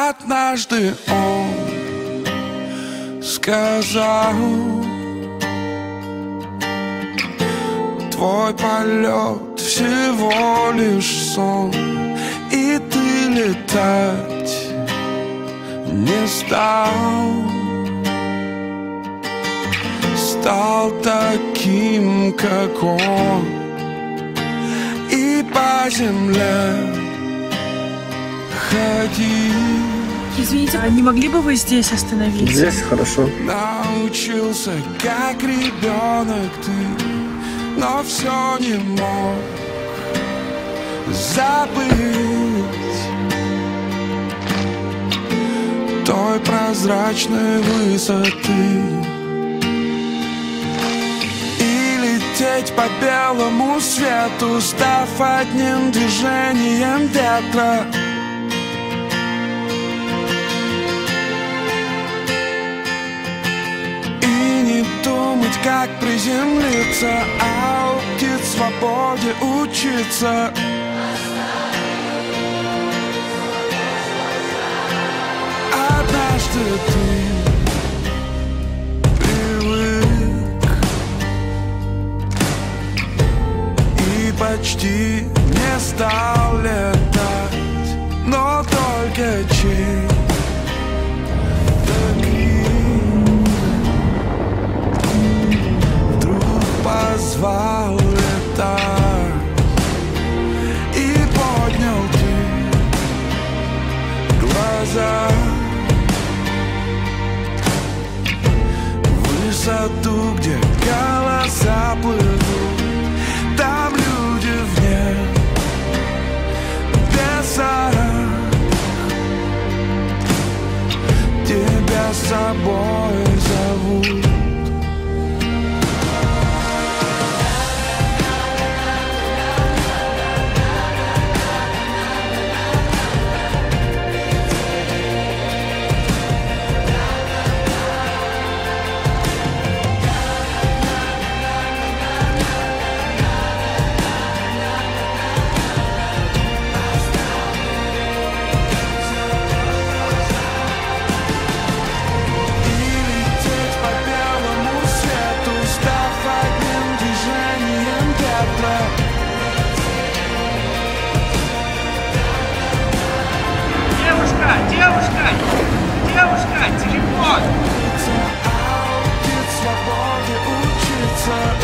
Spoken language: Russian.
Однажды он сказал: твой полет всего лишь сон, и ты летать не стал. Стал таким, как он, и по земле ходить. Извините, а не могли бы вы здесь остановиться? Здесь хорошо. Научился, как ребенок ты, но все не мог забыть той прозрачной высоты. И лететь по белому свету, став одним движением ветра. Как приземлиться, а у птиц свободе учиться. Однажды ты привык и почти не стал летать, но только чей позвал летать и поднял ты глаза в высоту, где голоса плывут. Там люди вне беса тебя с собой зовут. Девушка, телефон! Свободе учиться.